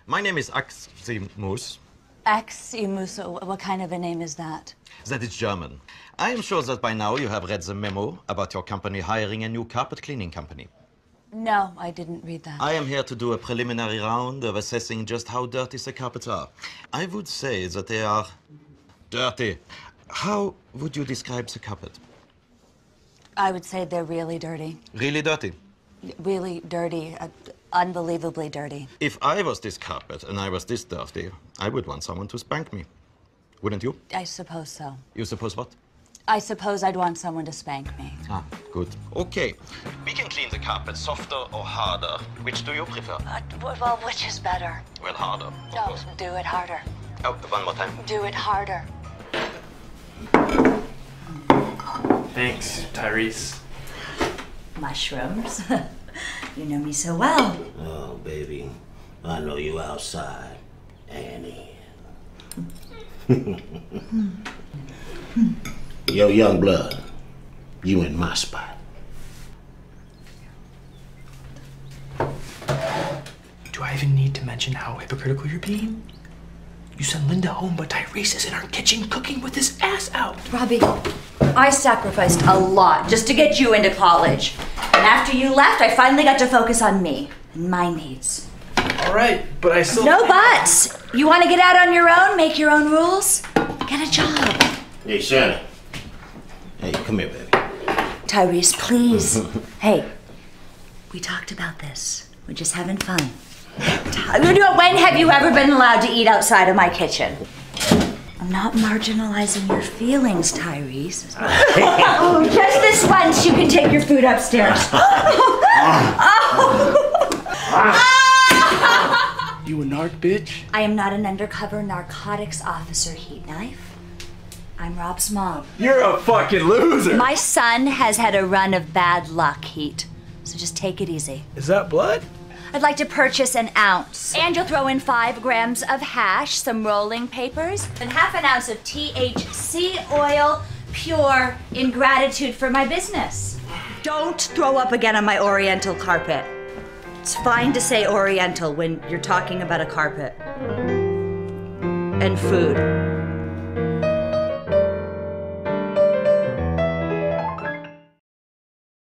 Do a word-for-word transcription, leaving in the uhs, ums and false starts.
My name is Aximus. Aximus, what kind of a name is that? That is German. I am sure that by now you have read the memo about your company hiring a new carpet cleaning company. No, I didn't read that. I am here to do a preliminary round of assessing just how dirty the carpets are. I would say that they are dirty. How would you describe the carpet? I would say they're really dirty. Really dirty? Really dirty. Uh, unbelievably dirty. If I was this carpet and I was this dirty, I would want someone to spank me. Wouldn't you? I suppose so. You suppose what? I suppose I'd want someone to spank me. Ah, good. Okay. We can clean the carpet softer or harder. Which do you prefer? Uh, well, which is better? Well, harder. of No, course. do it harder. Oh, one more time. Do it harder. Thanks, Tyrese. Mushrooms. You know me so well. Oh, baby, I know you outside, Annie. Yo, young blood, you in my spot. Do I even need to mention how hypocritical you're being? You sent Linda home, but Tyrese is in our kitchen cooking with his ass out. Robbie, I sacrificed a lot just to get you into college. And after you left, I finally got to focus on me and my needs. All right, but I still... No buts! You want to get out on your own, make your own rules? Get a job. Hey, Shannon. Hey, come here, baby. Tyrese, please. Hey, we talked about this. We're just having fun. When have you ever been allowed to eat outside of my kitchen? I'm not marginalizing your feelings, Tyrese. Oh, just this once, you can take your food upstairs. You a narc, bitch? I am not an undercover narcotics officer, Heat Knife. I'm Rob's mom. You're a fucking loser. My son has had a run of bad luck, Heat. So just take it easy. Is that blood? I'd like to purchase an ounce. And you'll throw in five grams of hash, some rolling papers, and half an ounce of T H C oil, pure, in gratitude for my business. Don't throw up again on my Oriental carpet. It's fine to say Oriental when you're talking about a carpet. And food.